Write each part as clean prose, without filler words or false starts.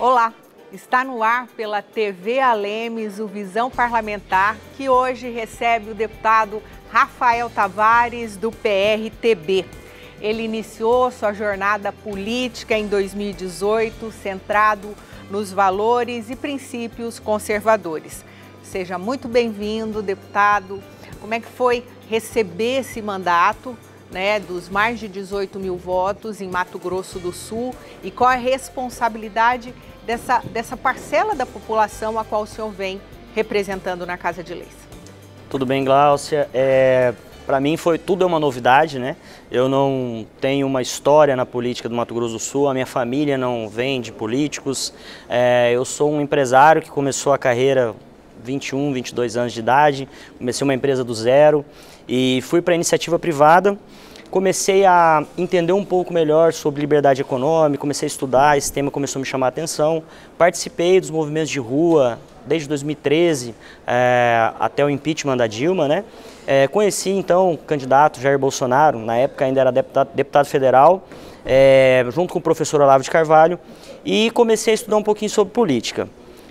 Olá, está no ar pela TV Alemes o Visão Parlamentar, que hoje recebe o deputado Rafael Tavares, do PRTB. Ele iniciou sua jornada política em 2018, centrado nos valores e princípios conservadores. Seja muito bem-vindo, deputado. Como é que foi receber esse mandato, dos mais de 18 mil votos em Mato Grosso do Sul, e qual é a responsabilidade dessa parcela da população a qual o senhor vem representando na Casa de Leis? Tudo bem, Gláucia. Para mim tudo é uma novidade, né? Eu não tenho uma história na política do Mato Grosso do Sul, a minha família não vem de políticos. Eu sou um empresário que começou a carreira 21, 22 anos de idade, comecei uma empresa do zero e fui para a iniciativa privada. Comecei a entender um pouco melhor sobre liberdade econômica, comecei a estudar, esse tema começou a me chamar a atenção. Participei dos movimentos de rua desde 2013 até o impeachment da Dilma, né? Conheci então o candidato Jair Bolsonaro, na época ainda era deputado federal, junto com o professor Olavo de Carvalho, e comecei a estudar um pouquinho sobre política.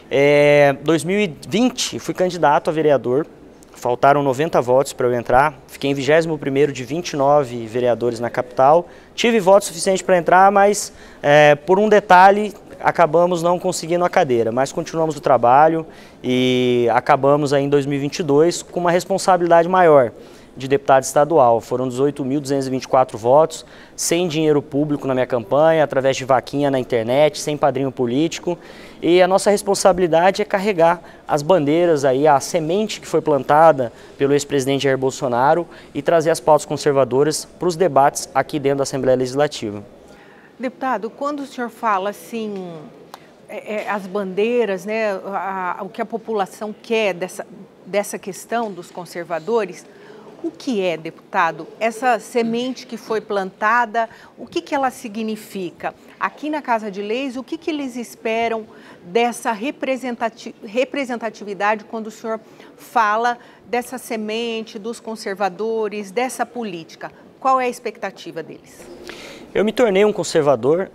2020 fui candidato a vereador. Faltaram 90 votos para eu entrar, fiquei em 21º de 29 vereadores na capital. Tive voto suficiente para entrar, mas por um detalhe acabamos não conseguindo a cadeira. Mas continuamos o trabalho e acabamos aí em 2022 com uma responsabilidade maior de deputado estadual. Foram 18.224 votos, sem dinheiro público na minha campanha, através de vaquinha na internet, sem padrinho político. E a nossa responsabilidade é carregar as bandeiras, aí, a semente que foi plantada pelo ex-presidente Jair Bolsonaro e trazer as pautas conservadoras para os debates aqui dentro da Assembleia Legislativa. Deputado, quando o senhor fala assim, as bandeiras, o que a população quer dessa questão dos conservadores, o que é, deputado, essa semente que foi plantada, o que ela significa? Aqui na Casa de Leis, o que eles esperam dessa representatividade quando o senhor fala dessa semente, dos conservadores, dessa política? Qual é a expectativa deles? Eu me tornei um conservador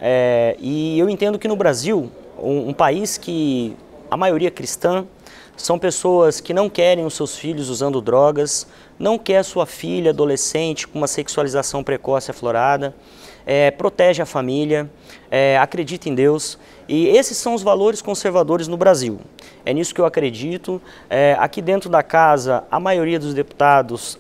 e eu entendo que no Brasil, um país que a maioria é cristã, são pessoas que não querem os seus filhos usando drogas, não quer a sua filha adolescente com uma sexualização precoce aflorada, protege a família, acredita em Deus. E esses são os valores conservadores no Brasil. É nisso que eu acredito. Aqui dentro da casa, a maioria dos deputados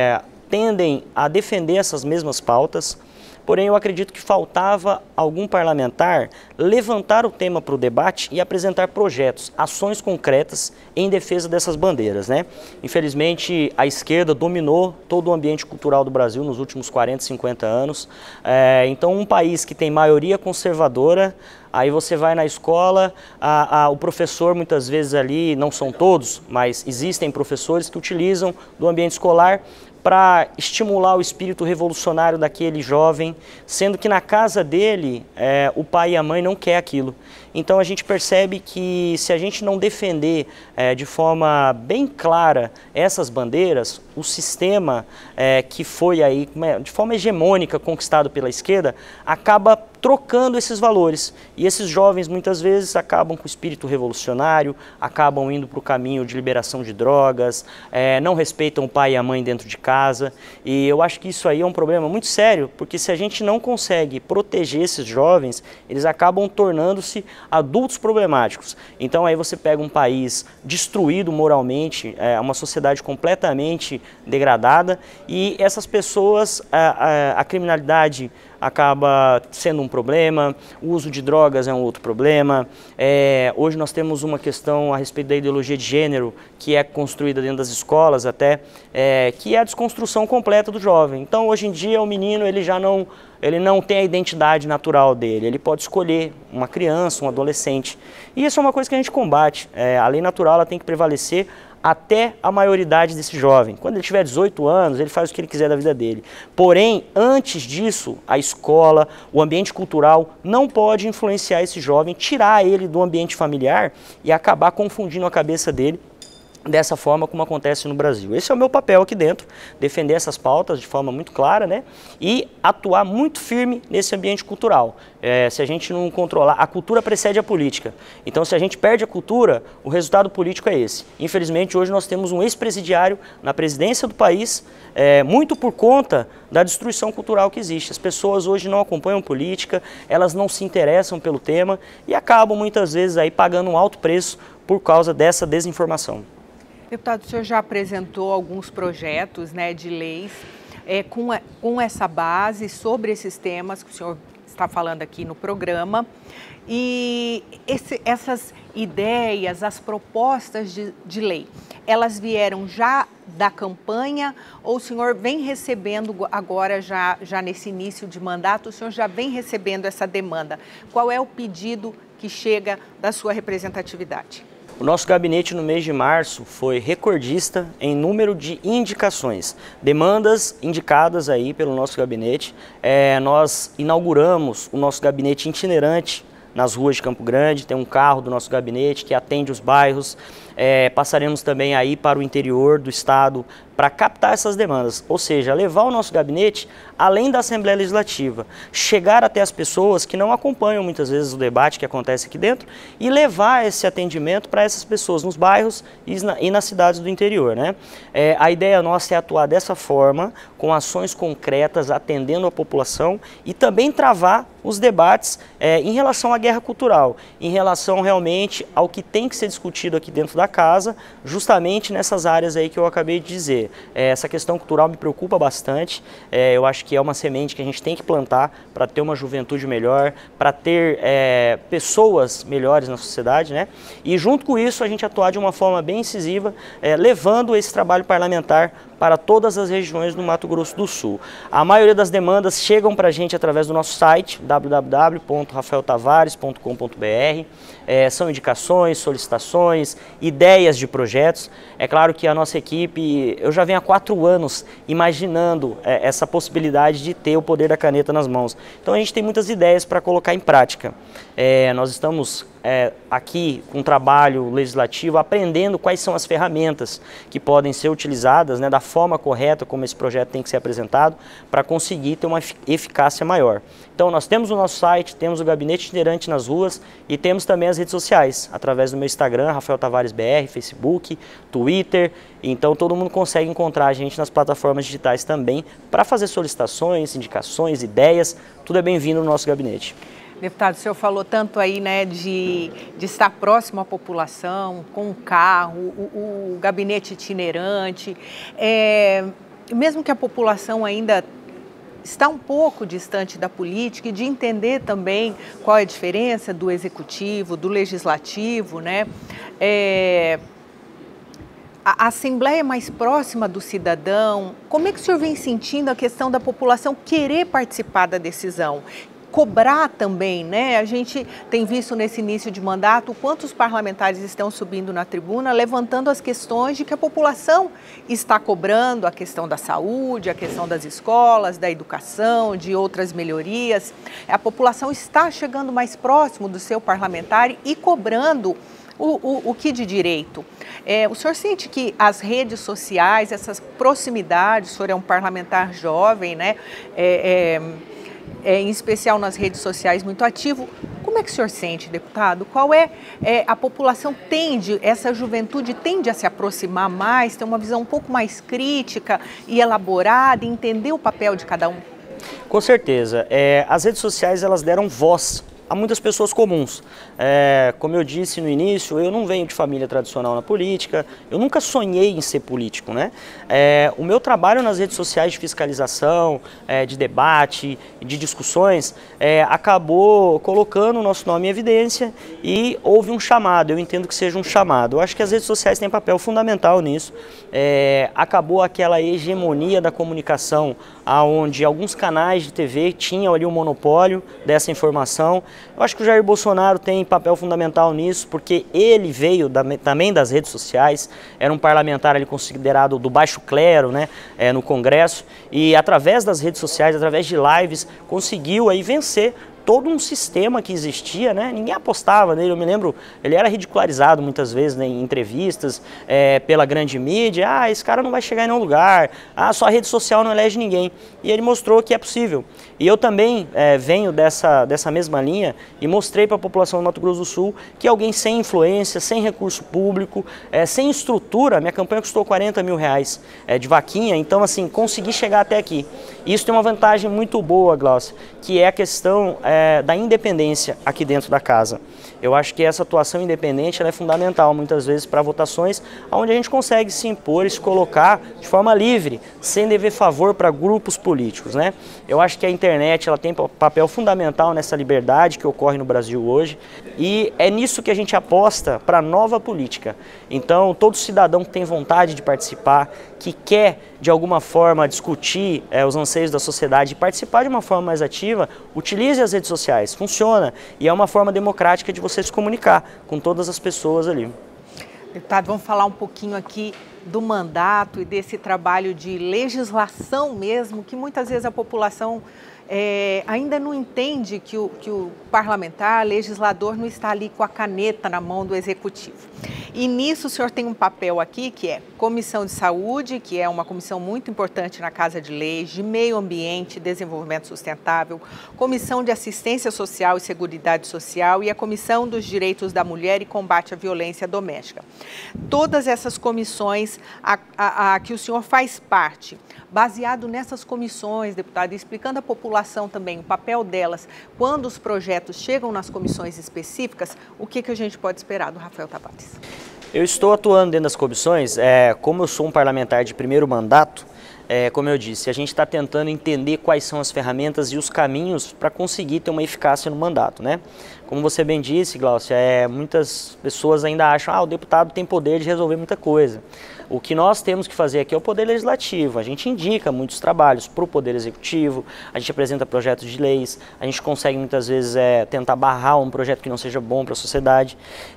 tendem a defender essas mesmas pautas. Porém, eu acredito que faltava algum parlamentar levantar o tema para o debate e apresentar projetos, ações concretas em defesa dessas bandeiras, né? Infelizmente, a esquerda dominou todo o ambiente cultural do Brasil nos últimos 40, 50 anos. Então, um país que tem maioria conservadora, aí você vai na escola, o professor muitas vezes ali, não são todos, mas existem professores que utilizam do ambiente escolar para estimular o espírito revolucionário daquele jovem, sendo que na casa dele o pai e a mãe não querem aquilo. Então a gente percebe que se a gente não defender de forma bem clara essas bandeiras, o sistema que foi aí de forma hegemônica conquistado pela esquerda acaba trocando esses valores. E esses jovens muitas vezes acabam com o espírito revolucionário, acabam indo para o caminho de liberação de drogas, não respeitam o pai e a mãe dentro de casa. E eu acho que isso aí é um problema muito sério, porque se a gente não consegue proteger esses jovens, eles acabam tornando-se adultos problemáticos. Então aí você pega um país destruído moralmente, uma sociedade completamente degradada, e essas pessoas, a criminalidade acaba sendo um problema, o uso de drogas é um outro problema. Hoje nós temos uma questão a respeito da ideologia de gênero que é construída dentro das escolas até, que é a desconstrução completa do jovem. Então hoje em dia o menino ele não tem a identidade natural dele, ele pode escolher uma criança, um adolescente. E isso é uma coisa que a gente combate. A lei natural ela tem que prevalecer até a maioridade desse jovem. Quando ele tiver 18 anos, ele faz o que ele quiser da vida dele. Porém, antes disso, a escola, o ambiente cultural não pode influenciar esse jovem, tirar ele do ambiente familiar e acabar confundindo a cabeça dele dessa forma como acontece no Brasil. Esse é o meu papel aqui dentro, defender essas pautas de forma muito clara, né? E atuar muito firme nesse ambiente cultural. Se a gente não controlar, a cultura precede a política. Então, se a gente perde a cultura, o resultado político é esse. Infelizmente, hoje nós temos um ex-presidiário na presidência do país, muito por conta da destruição cultural que existe. As pessoas hoje não acompanham política, elas não se interessam pelo tema e acabam muitas vezes aí pagando um alto preço por causa dessa desinformação. Deputado, o senhor já apresentou alguns projetos, né, de leis com essa base sobre esses temas que o senhor está falando aqui no programa. E essas ideias, as propostas de lei, elas vieram já da campanha ou o senhor vem recebendo agora, já nesse início de mandato, o senhor já vem recebendo essa demanda? Qual é o pedido que chega da sua representatividade? O nosso gabinete no mês de março foi recordista em número de indicações, demandas indicadas aí pelo nosso gabinete. Nós inauguramos o nosso gabinete itinerante nas ruas de Campo Grande, tem um carro do nosso gabinete que atende os bairros. Passaremos também aí para o interior do estado para captar essas demandas, ou seja, levar o nosso gabinete além da Assembleia Legislativa, chegar até as pessoas que não acompanham muitas vezes o debate que acontece aqui dentro e levar esse atendimento para essas pessoas nos bairros e nas cidades do interior, né? A ideia nossa é atuar dessa forma, com ações concretas, atendendo a população e também travar os debates em relação à guerra cultural, em relação realmente ao que tem que ser discutido aqui dentro da casa, justamente nessas áreas aí que eu acabei de dizer. Essa questão cultural me preocupa bastante, eu acho que é uma semente que a gente tem que plantar para ter uma juventude melhor, para ter pessoas melhores na sociedade, né? E junto com isso a gente atuar de uma forma bem incisiva, levando esse trabalho parlamentar para todas as regiões do Mato Grosso do Sul. A maioria das demandas chegam para a gente através do nosso site, www.rafaeltavares.com.br. São indicações, solicitações, ideias de projetos. É claro que a nossa equipe, eu já venho há 4 anos imaginando essa possibilidade de ter o poder da caneta nas mãos. Então a gente tem muitas ideias para colocar em prática. Nós estamos aqui com um trabalho legislativo, aprendendo quais são as ferramentas que podem ser utilizadas, né, da forma correta como esse projeto tem que ser apresentado para conseguir ter uma eficácia maior. Então nós temos o nosso site, temos o gabinete itinerante nas ruas e temos também as redes sociais, através do meu Instagram, Rafael Tavares BR, Facebook, Twitter. Então todo mundo consegue encontrar a gente nas plataformas digitais também para fazer solicitações, indicações, ideias, tudo é bem-vindo no nosso gabinete. Deputado, o senhor falou tanto aí, né, de estar próximo à população, com o carro, o gabinete itinerante. Mesmo que a população ainda está um pouco distante da política e de entender também qual é a diferença do executivo, do legislativo, né? A Assembleia é mais próxima do cidadão. Como é que o senhor vem sentindo a questão da população querer participar da decisão? Cobrar também, né? A gente tem visto nesse início de mandato quantos parlamentares estão subindo na tribuna, levantando as questões de que a população está cobrando, a questão da saúde, a questão das escolas, da educação, de outras melhorias. A população está chegando mais próximo do seu parlamentar e cobrando o que de direito. O senhor sente que as redes sociais, essas proximidades, o senhor é um parlamentar jovem, né? Em especial nas redes sociais, muito ativo. Como é que o senhor sente, deputado? A população essa juventude tende a se aproximar mais, ter uma visão um pouco mais crítica e elaborada, entender o papel de cada um? Com certeza. As redes sociais, elas deram voz a muitas pessoas comuns. Como eu disse no início, eu não venho de família tradicional na política, eu nunca sonhei em ser político, né? O meu trabalho nas redes sociais de fiscalização, de debate, de discussões, acabou colocando o nosso nome em evidência e houve um chamado, eu entendo que seja um chamado. Eu acho que as redes sociais têm papel fundamental nisso. Acabou aquela hegemonia da comunicação, onde alguns canais de TV tinham ali um monopólio dessa informação. Eu acho que o Jair Bolsonaro tem papel fundamental nisso, porque ele veio também das redes sociais, era um parlamentar ali considerado do baixo clero, né, no Congresso, e através das redes sociais, através de lives, conseguiu aí vencer todo um sistema que existia, né? Ninguém apostava nele. Eu me lembro, ele era ridicularizado muitas vezes, né, em entrevistas, pela grande mídia. Ah, esse cara não vai chegar em nenhum lugar. Ah, sua rede social não elege ninguém. E ele mostrou que é possível. E eu também venho dessa mesma linha e mostrei para a população do Mato Grosso do Sul que alguém sem influência, sem recurso público, sem estrutura, minha campanha custou R$40 mil de vaquinha, então assim, consegui chegar até aqui. Isso tem uma vantagem muito boa, Glaucia, que é a questão da independência aqui dentro da casa. Eu acho que essa atuação independente ela é fundamental muitas vezes para votações onde a gente consegue se impor e se colocar de forma livre, sem dever favor para grupos políticos, né? Eu acho que a internet ela tem papel fundamental nessa liberdade que ocorre no Brasil hoje e é nisso que a gente aposta para a nova política. Então, todo cidadão que tem vontade de participar, que quer de alguma forma discutir os anseios da sociedade e participar de uma forma mais ativa, utilize as redes sociais, funciona e é uma forma democrática de você se comunicar com todas as pessoas ali. Deputado, vamos falar um pouquinho aqui do mandato e desse trabalho de legislação mesmo, que muitas vezes a população ainda não entende que o parlamentar, legislador, não está ali com a caneta na mão do executivo. E nisso o senhor tem um papel aqui que é Comissão de Saúde, que é uma comissão muito importante na Casa de Leis, de Meio Ambiente e Desenvolvimento Sustentável, Comissão de Assistência Social e Seguridade Social e a Comissão dos Direitos da Mulher e Combate à Violência Doméstica. Todas essas comissões a que o senhor faz parte, baseado nessas comissões, deputado, e explicando à população também o papel delas, quando os projetos chegam nas comissões específicas, o que a gente pode esperar do Rafael Tavares? Eu estou atuando dentro das comissões, como eu sou um parlamentar de primeiro mandato, como eu disse, a gente está tentando entender quais são as ferramentas e os caminhos para conseguir ter uma eficácia no mandato, né? Como você bem disse, Glaucia, muitas pessoas ainda acham que o deputado tem poder de resolver muita coisa. O que nós temos que fazer aqui é o Poder Legislativo. A gente indica muitos trabalhos para o Poder Executivo, a gente apresenta projetos de leis, a gente consegue muitas vezes tentar barrar um projeto que não seja bom para a sociedade.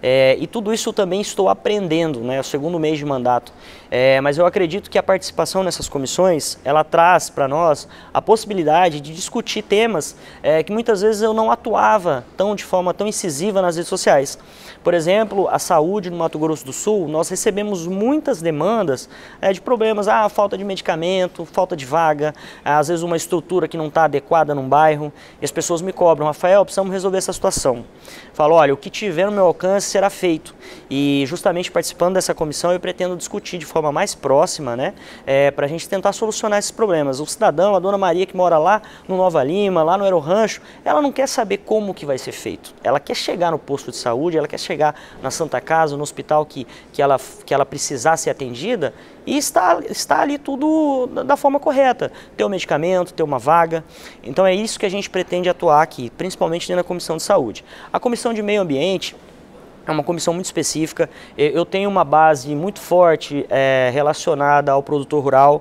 E tudo isso eu também estou aprendendo, né? É o segundo mês de mandato. Mas eu acredito que a participação nessas comissões, ela traz para nós a possibilidade de discutir temas que muitas vezes eu não atuava de forma tão incisiva nas redes sociais. Por exemplo, a saúde no Mato Grosso do Sul, nós recebemos muitas demandas de problemas, falta de medicamento, falta de vaga, às vezes uma estrutura que não está adequada num bairro, e as pessoas me cobram, Rafael, precisamos resolver essa situação. Falo, olha, o que tiver no meu alcance será feito. E justamente participando dessa comissão eu pretendo discutir de forma mais próxima, né, para a gente tentar solucionar esses problemas. O cidadão, a dona Maria que mora lá no Nova Lima, lá no Aerorancho, ela não quer saber como que vai ser feito. Ela quer chegar no posto de saúde, ela quer chegar na Santa Casa, no hospital que ela precisar ser atendida e está ali tudo da forma correta. Ter o medicamento, ter uma vaga. Então é isso que a gente pretende atuar aqui, principalmente dentro da Comissão de Saúde. A Comissão de Meio Ambiente é uma comissão muito específica. Eu tenho uma base muito forte relacionada ao produtor rural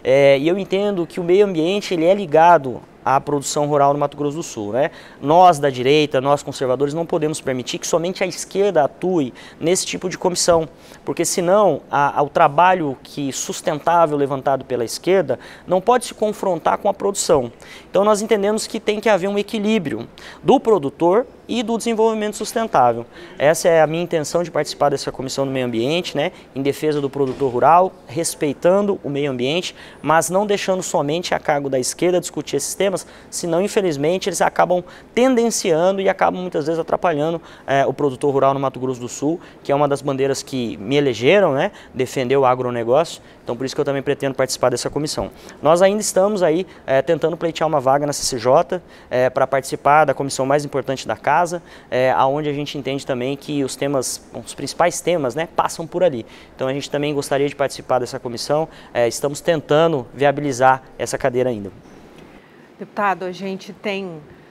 e eu entendo que o meio ambiente ele é ligado à produção rural no Mato Grosso do Sul, né? Nós da direita, nós conservadores, não podemos permitir que somente a esquerda atue nesse tipo de comissão, porque senão o trabalho sustentável levantado pela esquerda não pode se confrontar com a produção. Então nós entendemos que tem que haver um equilíbrio do produtor e do desenvolvimento sustentável. Essa é a minha intenção de participar dessa comissão do meio ambiente, né, em defesa do produtor rural, respeitando o meio ambiente, mas não deixando somente a cargo da esquerda discutir esses temas, senão infelizmente eles acabam tendenciando e acabam muitas vezes atrapalhando o produtor rural no Mato Grosso do Sul, que é uma das bandeiras que me elegeram, né, defender o agronegócio. Então por isso que eu também pretendo participar dessa comissão. Nós ainda estamos aí tentando pleitear uma vaga na CCJ para participar da comissão mais importante da casa, aonde a gente entende também que os principais temas, né, passam por ali. Então a gente também gostaria de participar dessa comissão, estamos tentando viabilizar essa cadeira ainda. Deputado, a gente tem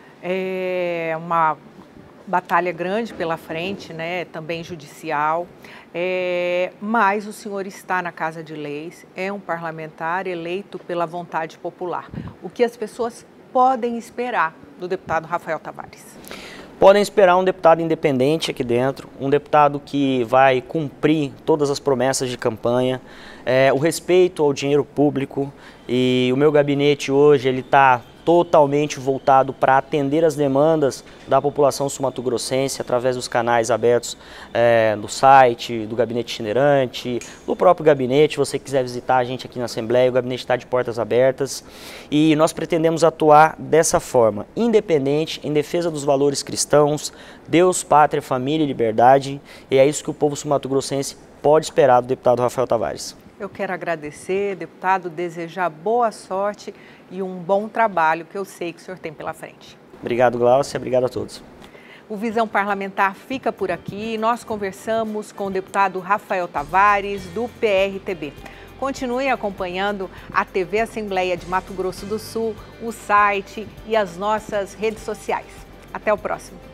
uma batalha grande pela frente, né, também judicial, mas o senhor está na Casa de Leis, é um parlamentar eleito pela vontade popular. O que as pessoas podem esperar do deputado Rafael Tavares? Podem esperar um deputado independente aqui dentro, um deputado que vai cumprir todas as promessas de campanha, o respeito ao dinheiro público, e o meu gabinete hoje ele está totalmente voltado para atender as demandas da população sul-mato-grossense através dos canais abertos do site, do gabinete itinerante, do próprio gabinete. Se você quiser visitar a gente aqui na Assembleia, o gabinete está de portas abertas e nós pretendemos atuar dessa forma, independente, em defesa dos valores cristãos, Deus, pátria, família e liberdade, e é isso que o povo sul-mato-grossense pode esperar do deputado Rafael Tavares. Eu quero agradecer, deputado, desejar boa sorte e um bom trabalho que eu sei que o senhor tem pela frente. Obrigado, Glaucia. Obrigado a todos. O Visão Parlamentar fica por aqui. Nós conversamos com o deputado Rafael Tavares, do PRTB. Continue acompanhando a TV Assembleia de Mato Grosso do Sul, o site e as nossas redes sociais. Até o próximo.